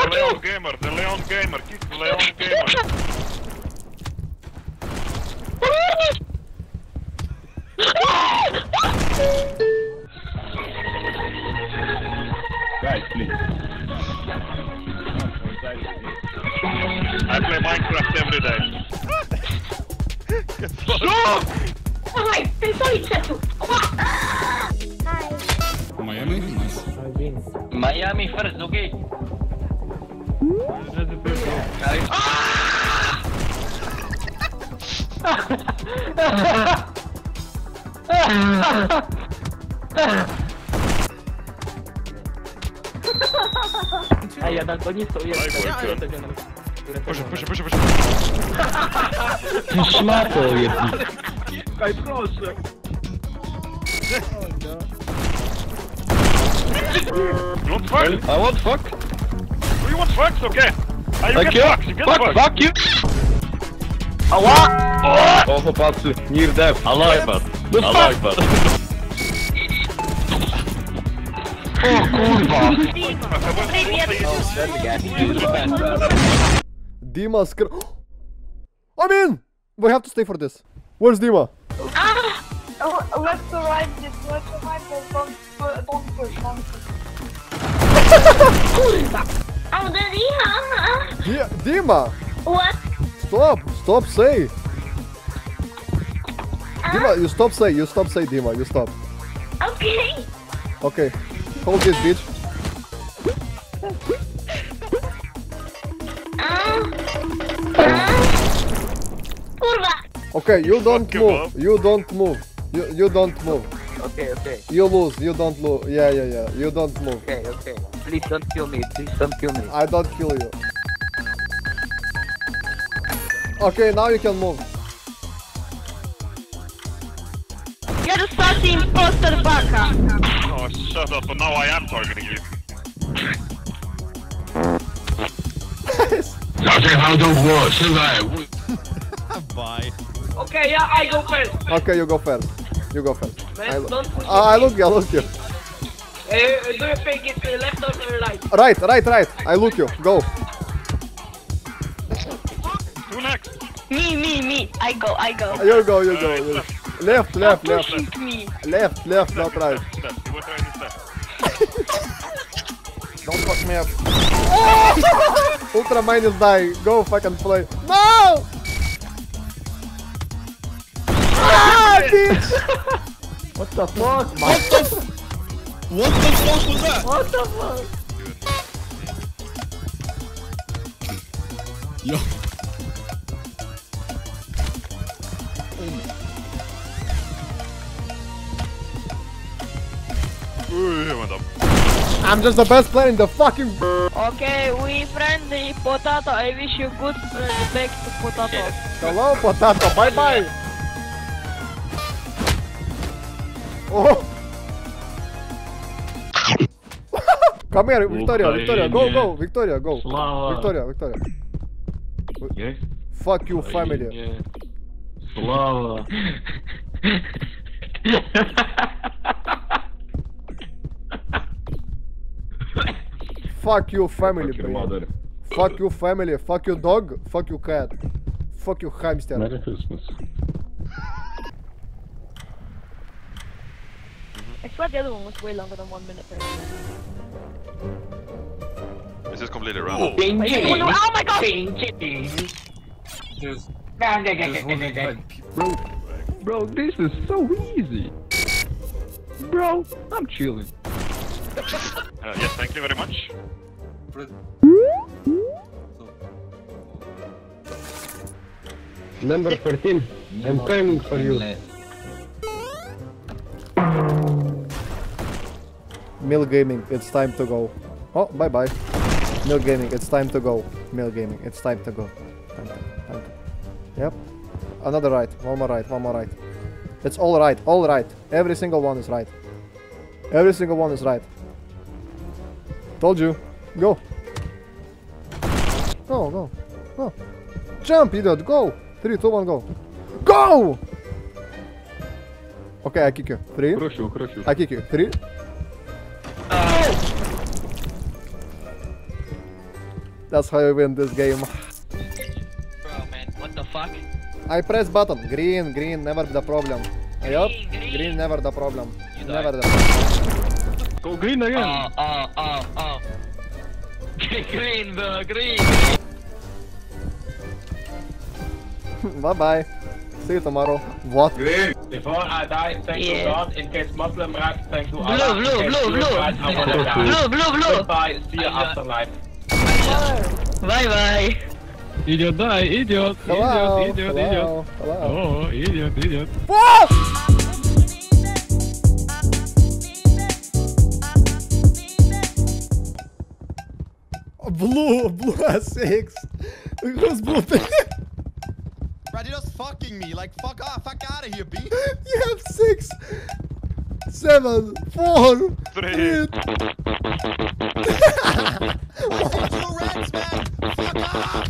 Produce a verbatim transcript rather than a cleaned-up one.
Leon Gamer, the Leon Gamer, kick the Leon Gamer. Guys, please. I play Minecraft every day. Stop! Ai, pensoi tu. Hi. Miami? Nice. Miami first, okay? А я так не стою. Push it, push it, push it, push it. Ты шмакал, я. Ай, просто. You want fuck? I want fuck. You want fucks? Okay. Ah, you Fuck get you. fucked, you get Fuck, fucked. fuck you. Allah! Oh, попался. Near death. Allah Akbar. Allah Akbar. О, курва. Dima scr- I'm in! We have to stay for this. Where's Dima? Ah! Oh, let's survive this, let's survive this, don't, don't push, don't push. Kurwa! Oh, the Dima! Di- Dima! What? Stop! Stop say! Dima, you stop say, you stop say Dima, you stop. Okay. Okay. Hold this bitch. Ah! Ah! Kurwa! Okay, you don't Fuck you, move. Bob. You don't move. You you don't move. Okay, okay, You lose. You don't lose. Yeah, yeah, yeah. You don't move. okay, okay. Please don't kill me. Please don't kill me. I don't kill you. Okay, now you can move. You're the sassy imposter baka! Oh, shut up, but now I am targeting you. How don't war, survive. Bye. Okay, yeah, I go first. Okay, you go first. You go first. Man, I, lo- don't push Ah, I me. look you. I look you. Uh, do you think it's uh, left or right? Right, right, right. I look you. Go. Who next? Me, me, me! I go, I go. You go. You go. Alright, You- left. Left, left, left, Pushing me. left, left, not right. Left, left. You were trying to left. Don't fuck me up. Ultra mine is dying. Go fucking play. No! Ah, bitch! What the fuck? What the f- What the fuck was that? What the fuck? Yo. Ooh, he went up. I'm just the best player in the fucking. Okay, we friendly potato. I wish you good uh, back to potato. Hello, potato. Bye bye. Oh. Come here, Victoria. Victoria, go, go, Victoria, go. Slava. Victoria, Victoria. Yes? Fuck you, family. Slava. Fuck you, family, Your bro. mother. Fuck you, family. Fuck you, dog. Fuck you, cat. Fuck you, hamster. Merry Christmas. I swear the other one was way longer than one minute. This is completely random. Oh, no. Oh my god! Bro, bro, this is so easy. Bro, I'm chilling. Uh, yes, thank you very much. Number thirteen, I'm coming for you. Mill Gaming, it's time to go. Oh, bye bye. Mill Gaming, it's time to go. Mill Gaming, it's time to go. Time to, time to. Yep. Another right. One more right. One more right. It's all right. All right. Every single one is right. Every single one is right. Told you. Go. Go, go. Go. Jump, idiot. Go. Three, two, one, go. Go! Okay, I kick you. Three. Crush you, crush you. I kick you. Three. That's how you win this game. Bro, man, what the fuck? I press button. Green, green, never the problem. Yup, green. green never the problem. You Never died. the problem. Go green again. Oh, oh, oh, oh. Green, bro, green. Bye bye. See you tomorrow. What? Green. Before I die, thank Yeah. you God. In case Muslim rats, thank you Blue, Allah. blue, In case blue, Jewish blue. rats, I wanna die. Blue, blue, blue. Goodbye. See you I got- afterlife. Bye bye. Idiot die, idiot, Hello. idiot, idiot, idiot. Hello. Hello. Oh, idiot, idiot. What? Blue, blue has six. Who's blue? Brad, you're just fucking me. Like, fuck off, fuck out of here, B. You have six, seven, four, Three. Two rats, man.